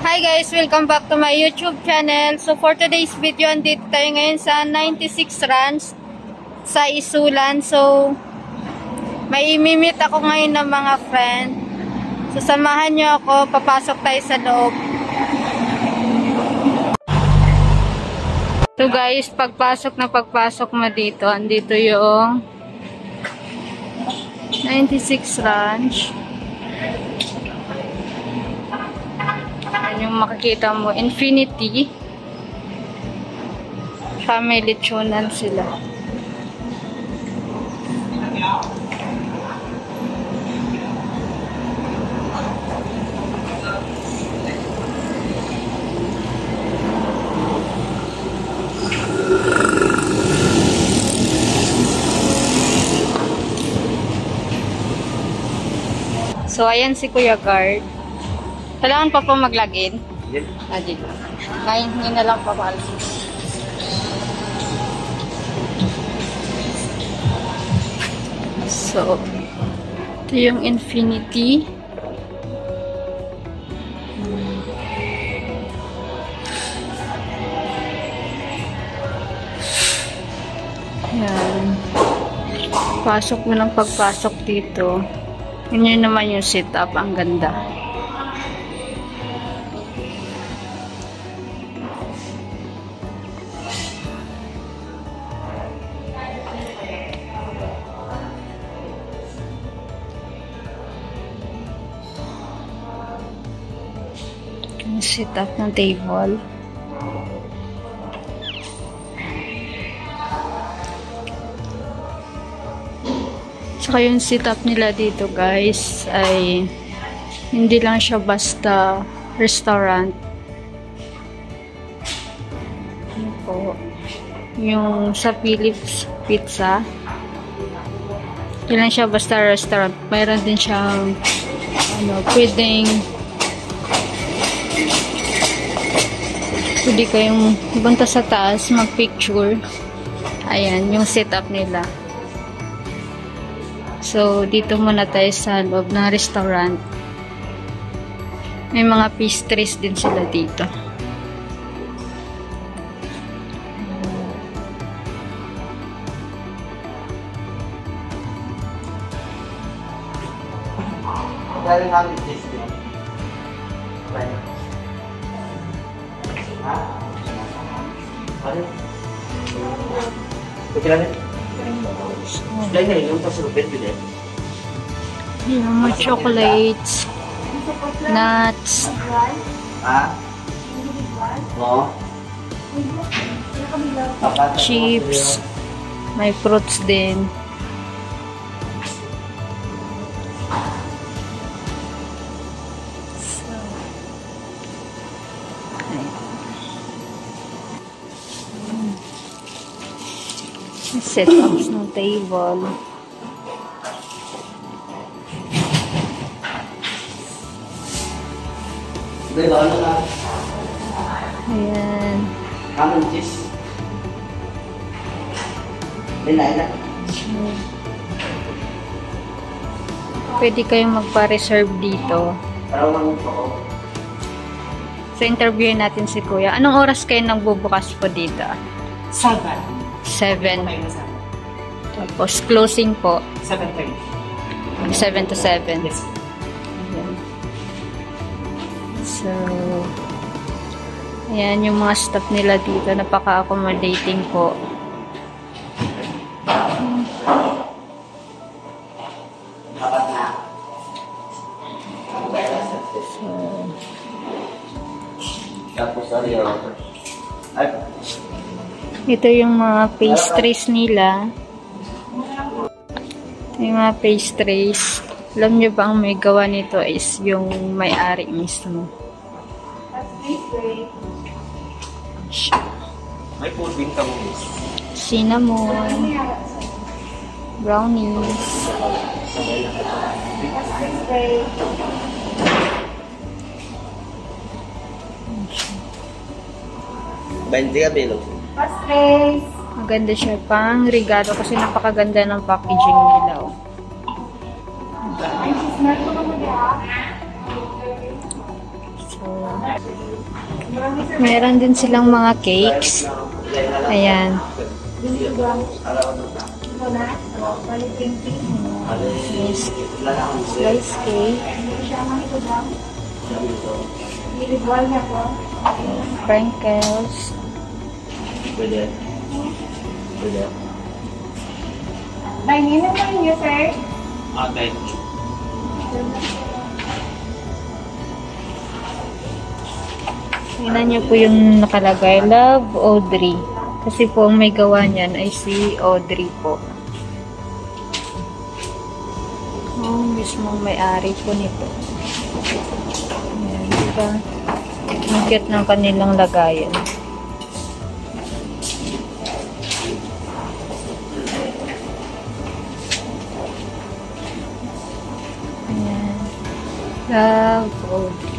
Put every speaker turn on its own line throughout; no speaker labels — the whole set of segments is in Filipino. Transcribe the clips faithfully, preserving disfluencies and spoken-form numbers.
Hi guys! Welcome back to my YouTube channel. So for today's video, andito tayo ngayon sa ninety-six Ranch sa Isulan. So may imimit ako ngayon ng mga friend. So samahan nyo ako, papasok tayo sa loob. So guys, pagpasok na pagpasok mo dito, andito yung ninety-six Ranch. Yung makikita mo, Infinity. May lechonan sila. So, ayan si Kuya Guard. Kailangan pa po mag-login? Yes. Ah, dito. Ngayon, ngayon na lang pa pa. So, ito yung Infinity. Yan. Pasok mo ng pagpasok dito. Yun naman yung setup. Ang ganda. Setup ng table. Saka yung setup nila dito guys ay hindi lang siya basta restaurant. Ano po? Yung sa Philips Pizza. Hindi lang siya basta restaurant. Mayroon din siyang ano, pwedeng pwede kayong punta sa taas, mag-picture. Ayan, yung setup nila. So, dito muna tayo sa loob ng restaurant. May mga pastries din sila dito.
Galing kami pastry. Ha? Ano? Kaya na? Kaya na yung tapos rupin din.
Yung mga chocolates, nuts,
Ha? Oo.
chips, may fruits din. Setups ng table. Ayan.
Kamun cheese. Binay na.
Pwede kayong magpa-reserve dito.
Parang lang po.
So, interviewin natin si Kuya. Anong oras kayo nang bubukas po dito?
Seven.
Seven. Tapos, closing po.
Seven thirty.
Seven to seven.
Yes.
Ayan. So, ayan yung mga staff nila dito. Napaka-accommodating po. So,
Tapos ari ay
ito yung mga pastries nila. Yung mga pastries. Alam nyo ba ang may gawa nito is yung may-ari mismo.
may pudding ka mo.
Cinnamon. Brownies.
twenty ka bilo.
Pastries. Maganda siya pang regalo kasi napakaganda ng packaging nila. Oh. So, Meron din silang mga cakes. Ayan. Slice, slice cake. Sprinkles.
Pwede. Pwede.
Dahil na naman niyo, sir.
Okay.
Tingnan niyo po yung nakalagay. Love, Audrey. Kasi po ang may gawa niyan ay si Audrey po. Oh, mismong may-ari po nito. Ayan, diba? Ang cute ng kanilang lagayan. Ayan. Love, Audrey.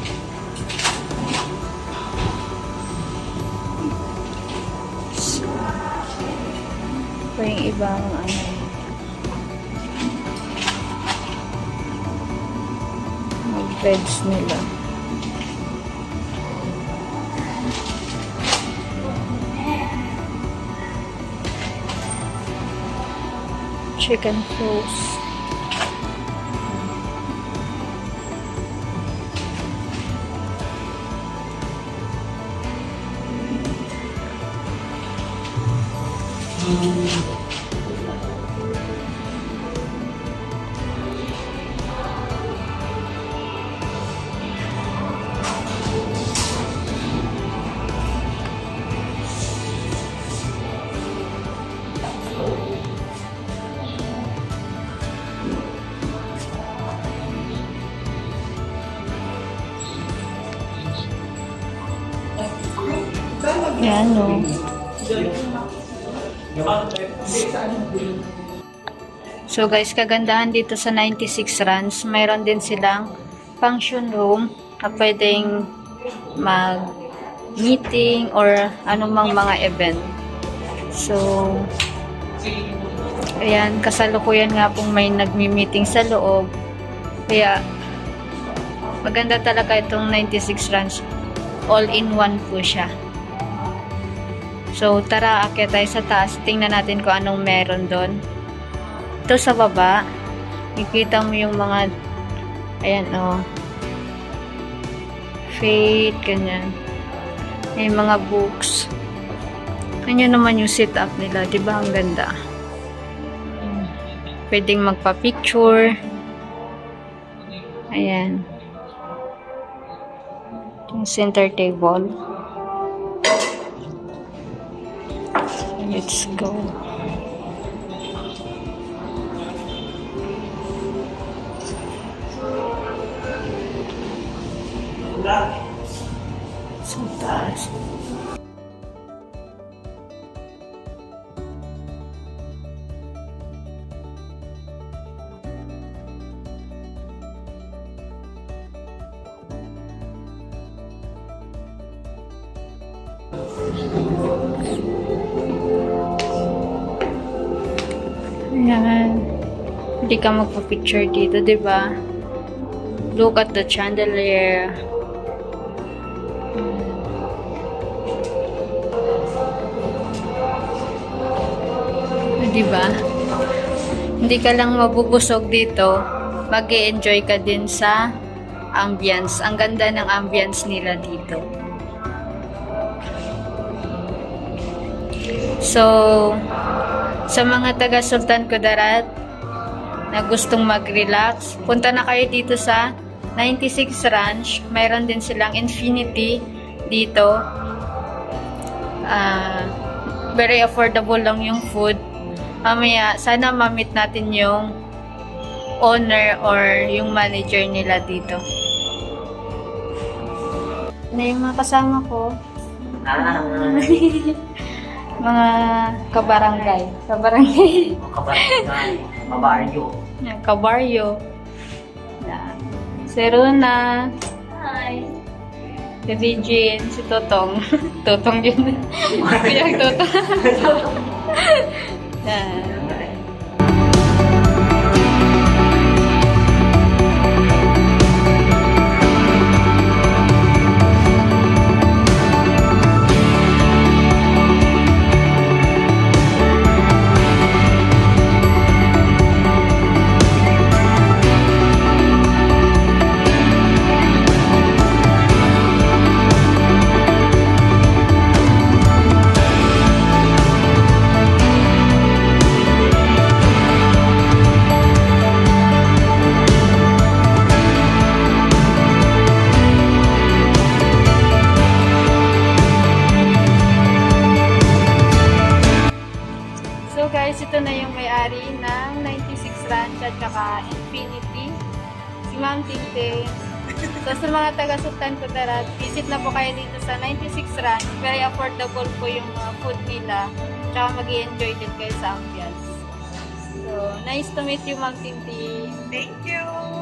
So, yung ibang ano, mag-veg nila. Chicken toast. Yan, no. So guys, kagandahan dito sa ninety-six Ranch, mayroon din silang function room na pwedeng mag-meeting or anumang mga event. So, ayan, kasalukuyan nga pong may nagmi-meeting sa loob. Kaya, maganda talaga itong ninety-six Ranch. All-in-one po siya. So, tara, akyat tayo sa taas. Tingnan natin kung anong meron doon. Ito sa baba, ikita mo yung mga, ayan, oh, Fate, ganyan. May mga books. Ganyan naman yung setup nila. Diba ang ganda? Pwedeng magpa-picture. Ayan. Yung center table. Let's go. Sa taas. Ayan. Hindi ka magpa-picture dito, diba? Look at the chandelier. Diba? Hindi ka lang mabubusog dito. Mag-e-enjoy ka din sa ambience. Ang ganda ng ambience nila dito. So, sa mga taga Sultan Kudarat na gustong mag-relax, punta na kayo dito sa ninety-six Ranch. Mayroon din silang Infinity dito. Uh, very affordable lang yung food. Mamaya, sana ma-meet natin yung owner or yung manager nila dito. Ano yung mga kasama ko?
Ah.
Mga kabarangay. Kabarangay.
Kabarangay. Kabaryo.
Kabaryo. Si Runa.
Hi.
Si Regine. Si Totong. Totong yun. Kaya Totong. Yan. tsaka Infinity. Si Ma'am Tinte. So, sa mga taga-Sultan Kudarat, visit na po kayo dito sa ninety-six Ranch. Very affordable po yung uh, food nila. Tsaka mag-i-enjoy din kayo sa ambience. So, nice to meet you, Ma'am Tinte.
Thank you!